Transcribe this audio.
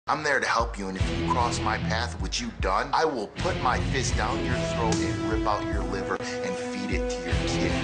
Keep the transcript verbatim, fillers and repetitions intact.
I'm there to help you, and if you cross my path, which you've done, I will put my fist down your throat and rip out your liver